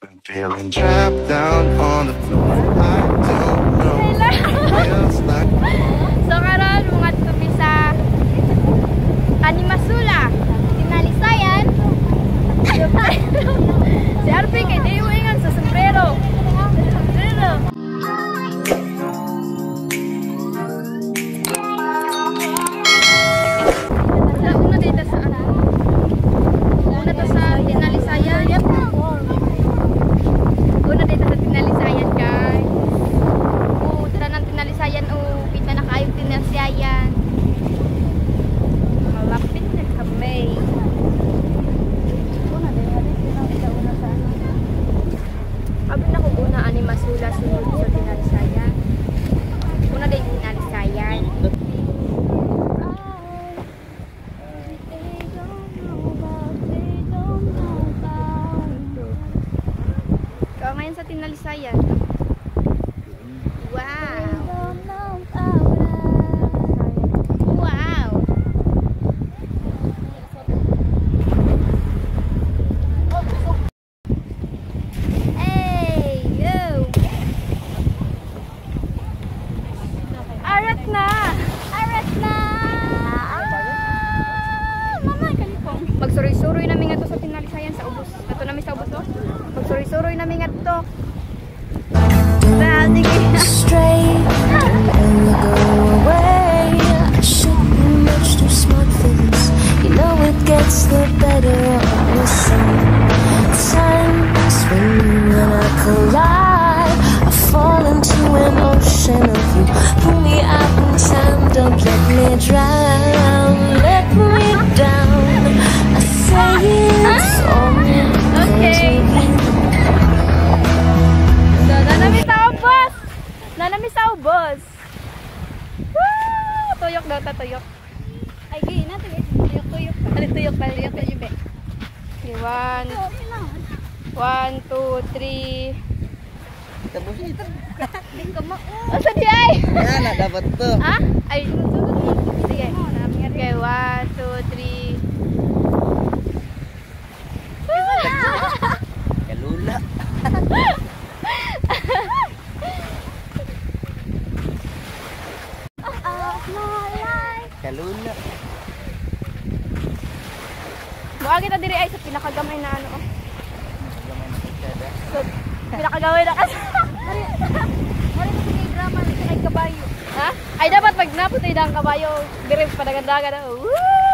I'm feeling trapped down on the floor. I don't know what feels like. So karon mga tubi sa Animasula, tinalisayan. Si Arpi kay diwingan sa sombrero. Una dito sa ano? Una to sa tinalisayan. Una dito sa tinalisayan, guys. Tara ng tinalisayan. Kita na kayo tinalisayan. Malapit na kami. Abi na kung una Animasula sunod sa tinalisayan. Una din tinalisayan. Ikaw ngayon sa tinalisayan. Wow! Wow! Hey! Yo! Arat na! Arat na! Mama, kalipong. Magsuroy-suroy namin nga to sa tinalisayan sa ubos. Ito namin sa ubos, oh. Magsuroy-suroy namin nga to. Straight and go away. I should be much too smart for this. You know it gets the better of me sometimes. When I collide, I fall into an ocean of you. Pull me up and time, don't let me drown. Let me down. I say it's all Okay. So, nanami sa ubos! Nanami sa ubos! Woo! Tuyok daw, tuyok. Ay, gini natin eh. Tuyok. Ano tuyok pa? Tuyok pa yun, be. Okay, 1, 2, 3. Tapos ito. Asa di ay? Yan, dapat to. Ha? Ay, sige. Okay, 1, 2, 3. Kalula. Kalula. Mukha kita diri ay sa pinakagamay na ano. So, pinakagamay na kasi. Mari mo kay drama na kay kabayo. Ha? Ay dapat pag naputay ang kabayo, diri padagandagan na. Woo!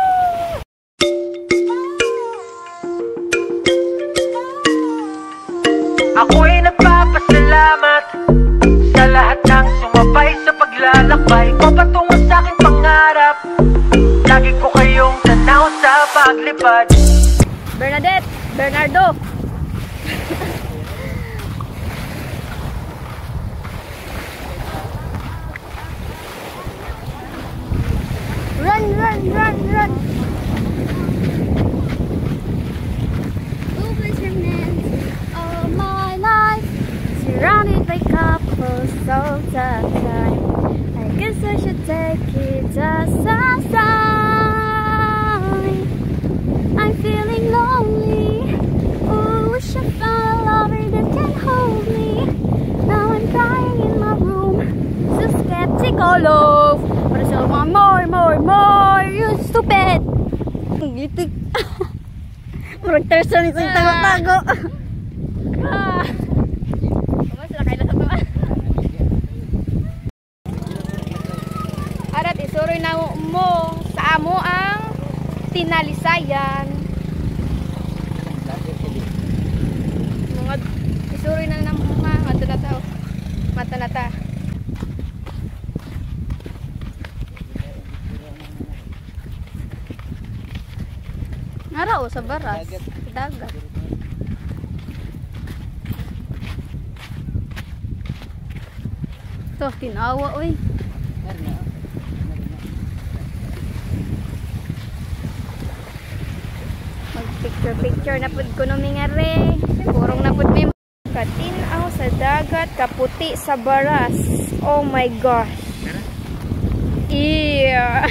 Ako'y nagpapasalamat sa lahat ng sumabay sa paglalakbay ko patungo sa aking pangarap. Lagi ko kayong tanaw sa paglipad. Bernadette, Bernardo. Run, run, run, run. All my life, surrounded by couples all the time. I guess I should take it as a sign. I'm feeling lonely. Oh, wish I found a lover that can hold me. Now I'm crying in my room, so skeptical of. But I still want more. You stupid. Gitik. Murag tersa ni sa tago-tago. Sila kayo sa tuwa. Arat, isuroy na mo sa amo ang tinalisayan. Mga isuroy na ng mga mata na ta. Ngaraw sa baras, dagat. Tuh, tinawa, uy. Mag-picture na pud ko nung nga re. Purong na pud may katinaw sa dagat, kaputi sa baras. Oh my gosh. Yeah.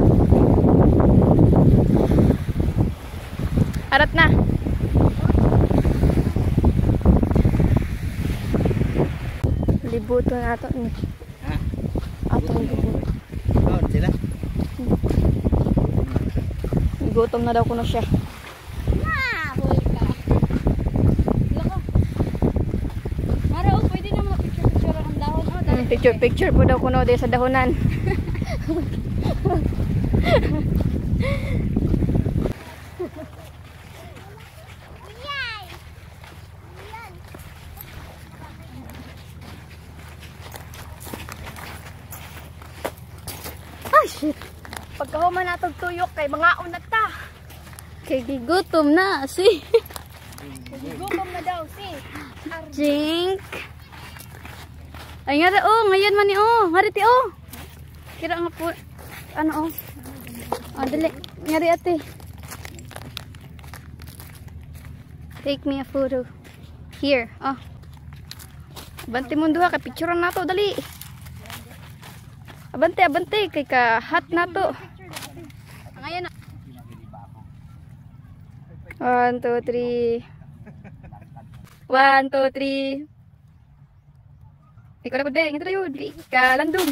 Arat na. gibuto na ato ni. Ha? Atong gibuto. Oh, sila. Gutom na daw kuno siya. Huli ka. Loko. Mara, oh, pwede na mga picture-picture ang dahon. Oh, dali. Picture po daw kuno di sa dahonan. Ay, shit. Pagkahuman natog tuyok kay mga unat ta. Kay gigutom na si. Gutom na daw, si. Jink. Ay nga oh, ngayon man ni oh. Ngariti oh. Kira nga po ano oh. Oh, dali. Ngari ate. Take me a photo. Here. Oh. Abante mo duha kay picturean nato dali. Abante kay ka hot nato. Ngayon na. 1 2 3. 1 2 3. Ikaw na po din. Ito na yun. Kalandong.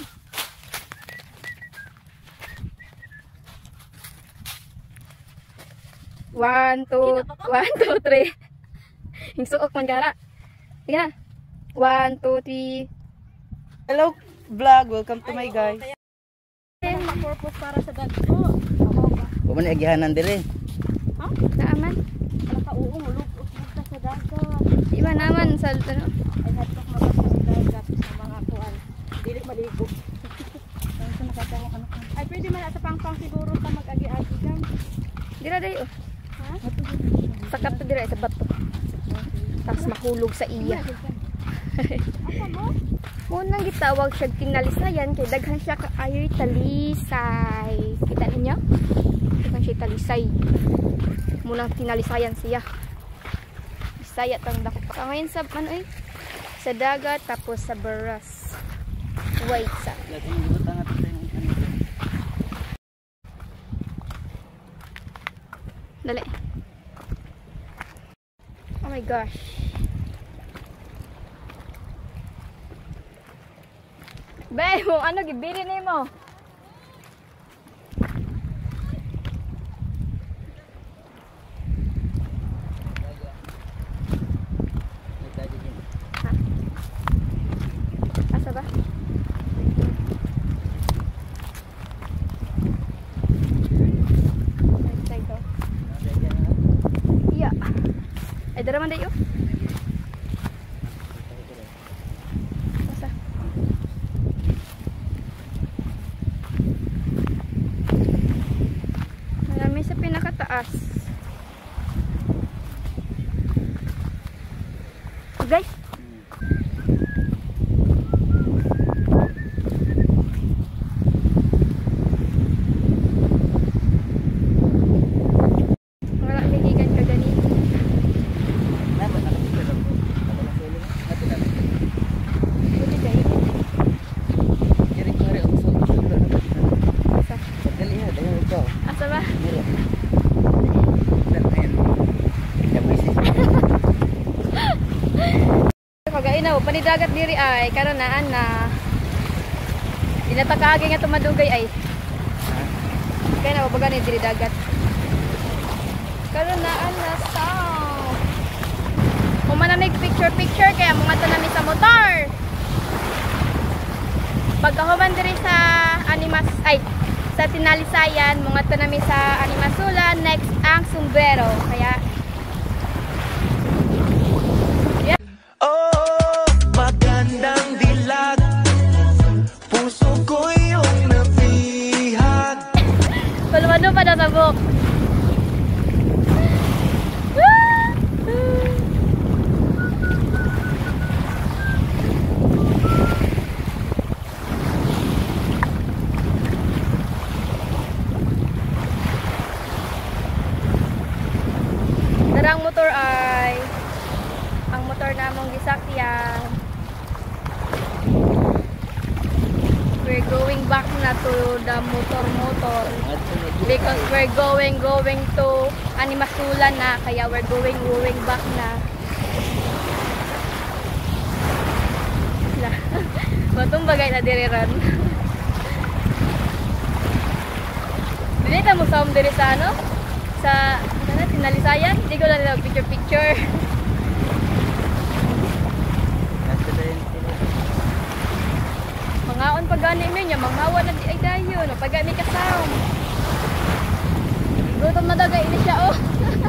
One, two, three. Yung suok man gara. Sige na. 1 2 3. Hello vlog, welcome to my guys. Purpose para sa dad ko. Wa man agihanan dire. Ha? Naaman. Wala ka uong ulog-ulog ka sa dagat. Iba naman sa ano. Ay, hatok mabasa sa dagat sa mga kuan. Dili maligo. Ano nakatawa ka na? Ay, pwede man sa pangpang siguro ka mag-agi-agi kan. Dira day oh. Ha? Sakap to dira sa bato. Tapos mahulog sa iya. Asa mo? Munang gitawag siya tinalisayan kay daghan siya kaayoy talisay. Kita ninyo? Daghan siya talisay. Munang tinalisayan siya. Bisaya tang dako pa ngayon sa ano eh? Sa dagat tapos sa baras. Wait sa. Lagi gibutan nga tayo ng Dali. Oh my gosh. Bay, mo ano gibili nimo? Asa ba? Iya. Ay dara man dayo. Asa? Marami sa pinakataas. Guys. Wala bigigan ka gani. Dapat nakapicture ako. Wala solo. Ato na. Pwede dai. Kiri ko rin ako sa sulo. Asa? Dali ha, dali ito. Asa ba? Dali. Dali. Kabuisis. Kagainaw, panidagat diri ay karon naan na dinatakagi nga tumadugay ay. Kaya na baga ni diri dagat. Karon naan na sa. Humananig picture kaya mga tanami sa motor. Pagkahuman diri sa animas ay sa tinalisayan mga tanami sa animasula next ang Sumbero kaya Oh, magandang dilag. Puso ko yung nabihag. palumado pa daw sa book. Darang motor ay ang motor namong gisakyan. We're going back na to the motor because we're going to Animasula na kaya we're going back na. sila. Matong bagay na diriran. Dili ta mo sound diri sa ano? Sa ano, Tinalisayan. Hindi ko lang nila picture. Mangaon pag gani mo niya, manghawa na di ay dayo. No? Pag gani ka sound. Gutom na dagay ini siya, oh.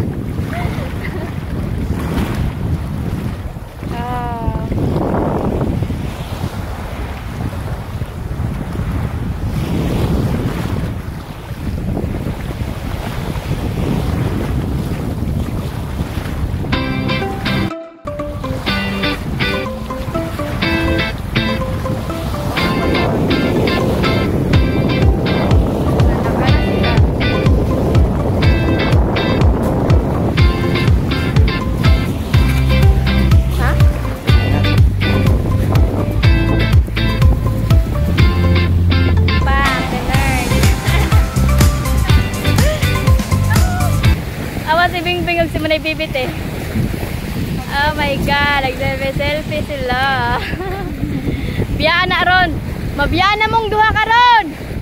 Si Bingbing ug si Manay Bibit eh. Oh my god, nag-selfie sila. Biyaan na ron. Mabiyaan na mong duha ka ron.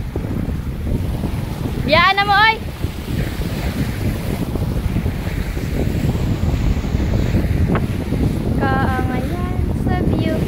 Biyaan na mo oy. Kaangayan sa view.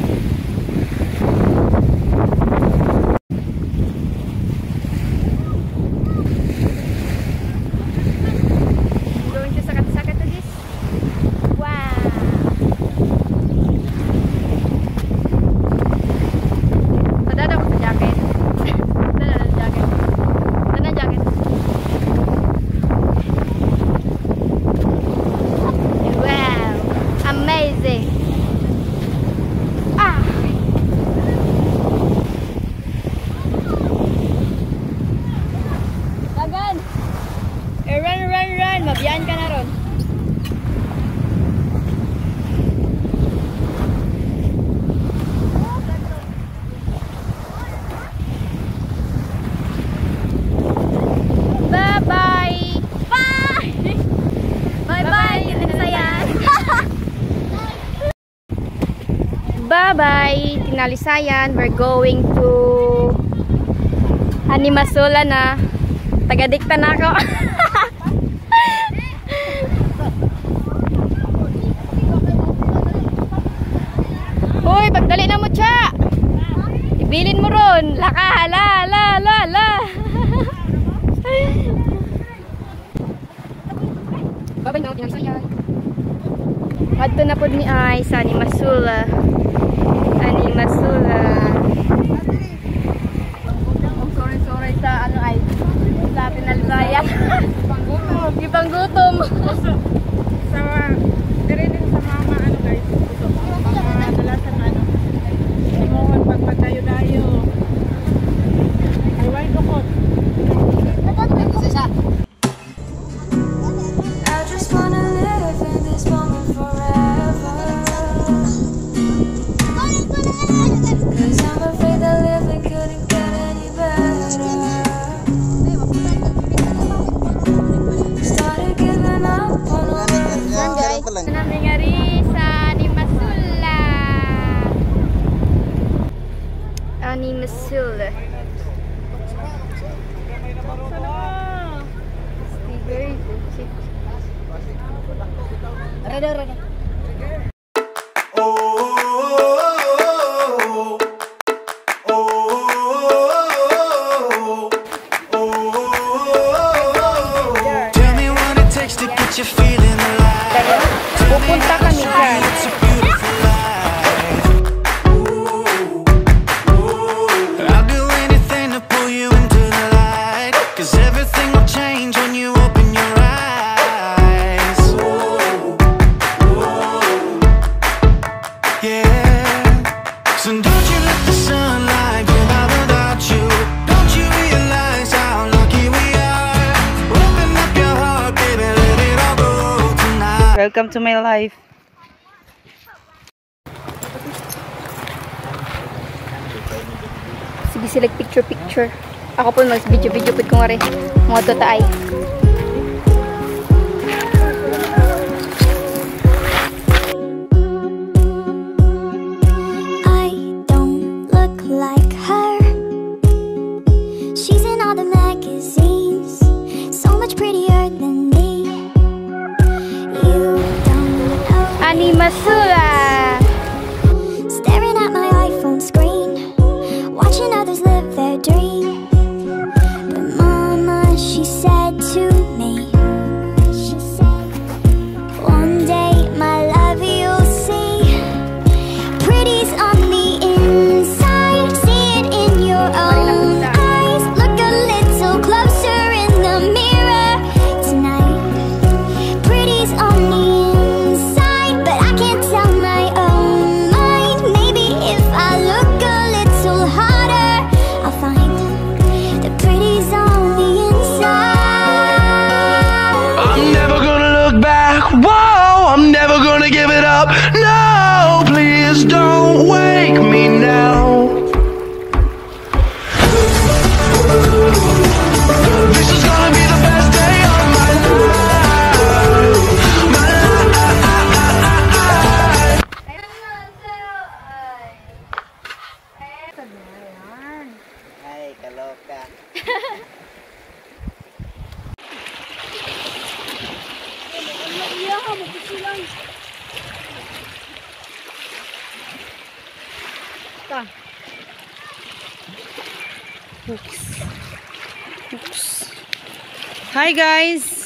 Run! Mabiyaan ka na ron. Bye-bye! Bye! Bye-bye! Tinalisayan! Bye-bye! Tinalisayan. We're going to Animasula na. Taga-dikta na ako. Hoy, pagdali na mo siya. Ibilin mo ron. Laka, la. Babay na, tinalisayan. Adto na po ni ay sa Animasula. Sorry sa ano ay sa Tinalisayan. Ibang gutom. Sa dire din sa mama ano guys. Mga dalasan ano. Imohon pagpadayo-dayo. Ay dukot. I just wanna live in this moment forever. 'Cause I'm afraid that living couldn't get any better. Started giving up on all Namin ngari sa Animasula. Animasula. Tell me what it takes to get you feeling alive. Pupunta kami dyan. It's a beautiful life. I'll do anything to pull you into the light. 'Cause everything will change when you open your eyes. Yeah. So don't you let the sunlight get out without you. Don't you realize how lucky we are? Open up your heart, baby, let it all go tonight. Welcome to my life. Sige sila picture. Ako po mas video po ko nga rin. Mga totaay. I don't I'm never gonna look back. Whoa, I'm never gonna give it up. No, please don't wake me now. This is gonna be the best day of my life. My life. Ay, kaloka. Hi guys!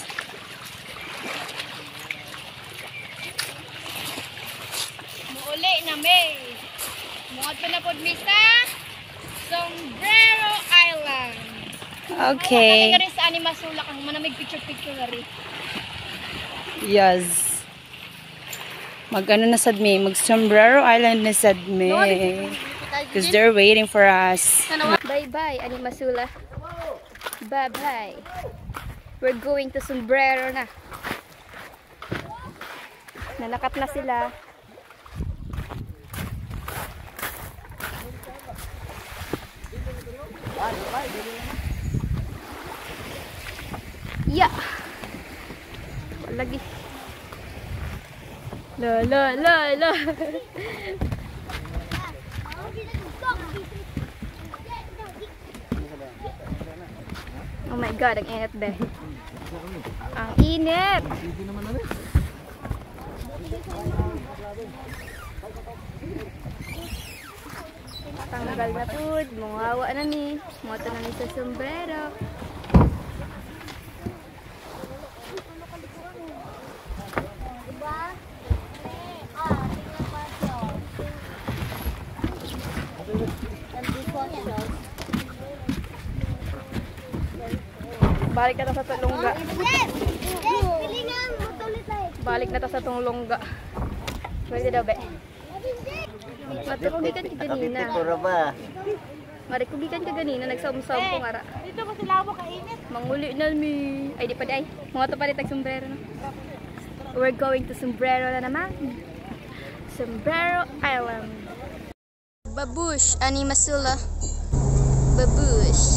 Muuli na may! Muot pa na po sa Sombrero Island. Okay. Ay, sa Animasulak ang manamig picture-picture na rin. Yes. Mag-ano na sad me? Mag-Sombrero Island na sad me. Because they're waiting for us. Bye-bye, Animasula. Bye-bye. We're going to Sombrero na. Nanakat na sila. Yeah. Lagi. La la la la. Oh my god, ang init ba? Ang init! Tanggal na po, mungawa na ni. Moto na ni sa sombrero. Balik na ta sa tulungga. Balik na ta sa tulungga. Pwede daw be. Matukugikan ka ganina. Marikugikan ka ganina. Nagsaum-saum ko ngara. Dito kasi labo kainit. Manguli na mi. Ay di pa di ay. Mga to pa rin sombrero na. We're going to Sombrero na naman. Sombrero Island. Babush, Animasula. Babush.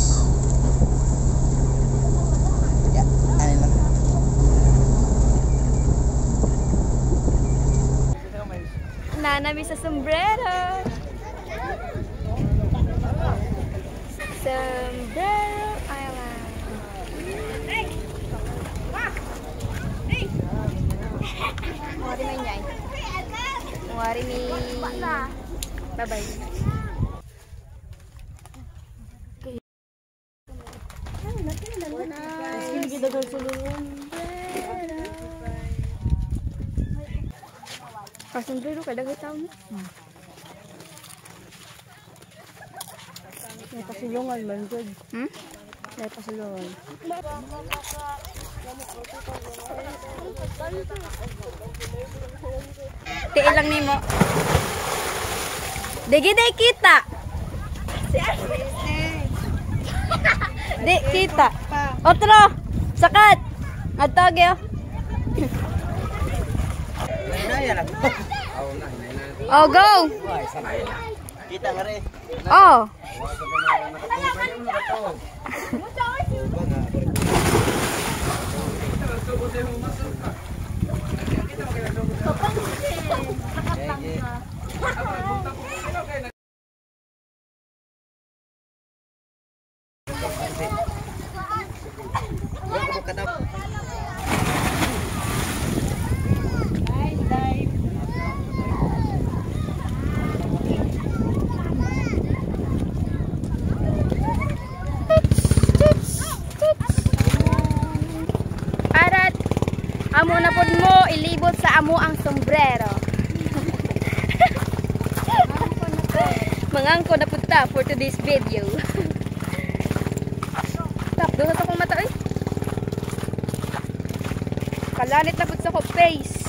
Nanami sa sombrero. Sombrero Island. Muari na niya. Muari ni. Bye-bye. Sombrero kada tahu ni. May pasulungan man good. May pasulungan. Tiil lang nimo. Digi day kita. Di kita. Otro. Sakat. Atog yo. Oh, go! Kita nga rin. Oh! Amo na pod mo ilibot sa amo ang sombrero. Mangangko na punta for today's video. Tap, doon sa akong mata eh. Kalanit na pud sa ko face.